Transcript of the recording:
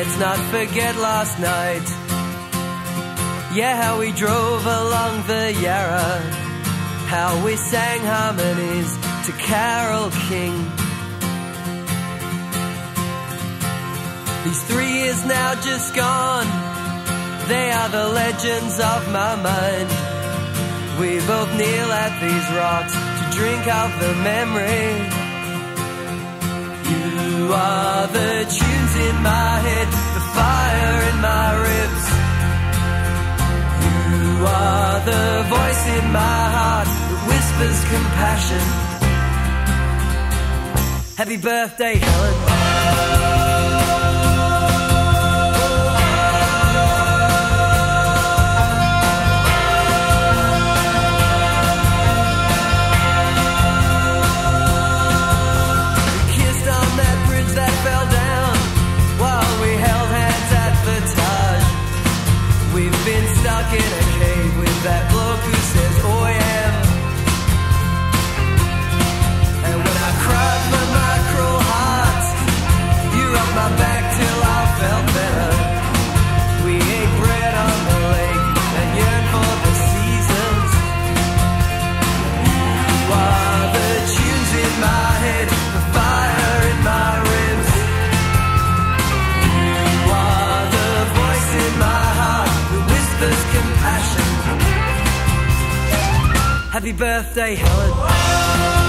let's not forget last night. Yeah, how we drove along the Yarra, how we sang harmonies to Carole King. These 3 years now just gone, they are the legends of my mind. We both kneel at these rocks to drink of the memory. You are the tunes in my head, the fire in my ribs. You are the voice in my heart that whispers compassion. Happy birthday, Helen. Stuck in a cave with that bloke who says, oh yeah. And when I cried for my cruel heart, you rubbed my back till I felt better. We ate bread on the lake and yearned for the seasons. You are the tunes in my head, the fire in my ribs. You are the voice in my heart, there's compassion. Happy birthday, Helen.